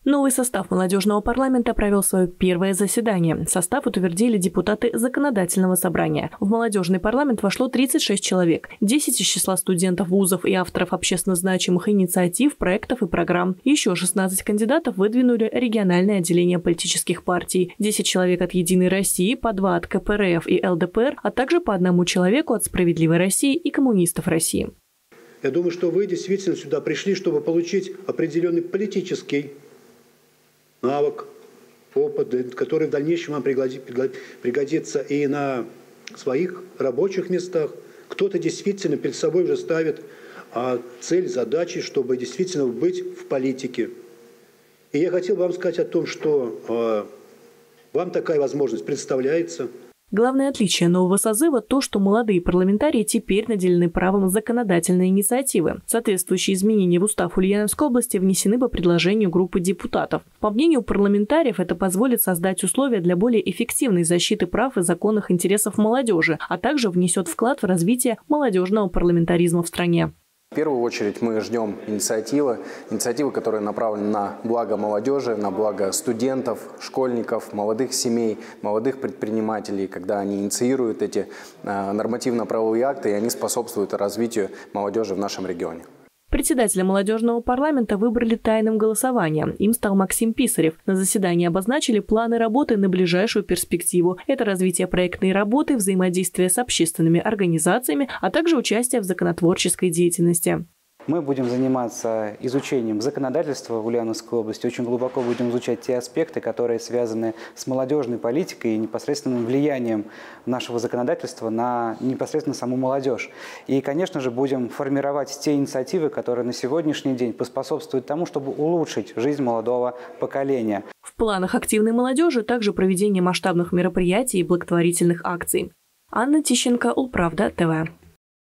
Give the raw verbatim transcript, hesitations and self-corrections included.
Новый состав молодежного парламента провел свое первое заседание. Состав утвердили депутаты законодательного собрания. В молодежный парламент вошло тридцать шесть человек. десять из числа студентов вузов и авторов общественно значимых инициатив, проектов и программ. Еще шестнадцать кандидатов выдвинули региональное отделение политических партий. десять человек от «Единой России», по два от ка пэ эр эф и эл дэ пэ эр, а также по одному человеку от «Справедливой России» и «Коммунистов России». Я думаю, что вы действительно сюда пришли, чтобы получить определенный политический навык, опыт, который в дальнейшем вам пригодится и на своих рабочих местах. Кто-то действительно перед собой уже ставит а, цель, задачи, чтобы действительно быть в политике. И я хотел вам сказать о том, что а, вам такая возможность представляется. Главное отличие нового созыва – то, что молодые парламентарии теперь наделены правом законодательной инициативы. Соответствующие изменения в устав Ульяновской области внесены по предложению группы депутатов. По мнению парламентариев, это позволит создать условия для более эффективной защиты прав и законных интересов молодежи, а также внесет вклад в развитие молодежного парламентаризма в стране. В первую очередь мы ждем инициативы, инициативы, которые направлены на благо молодежи, на благо студентов, школьников, молодых семей, молодых предпринимателей, когда они инициируют эти нормативно-правовые акты, и они способствуют развитию молодежи в нашем регионе. Председателя молодежного парламента выбрали тайным голосованием. Им стал Максим Писарев. На заседании обозначили планы работы на ближайшую перспективу. Это развитие проектной работы, взаимодействие с общественными организациями, а также участие в законотворческой деятельности. Мы будем заниматься изучением законодательства в Ульяновской области, очень глубоко будем изучать те аспекты, которые связаны с молодежной политикой и непосредственным влиянием нашего законодательства на непосредственно саму молодежь. И, конечно же, будем формировать те инициативы, которые на сегодняшний день поспособствуют тому, чтобы улучшить жизнь молодого поколения. В планах активной молодежи также проведение масштабных мероприятий и благотворительных акций. Анна Тищенко, Улправда, тэ вэ.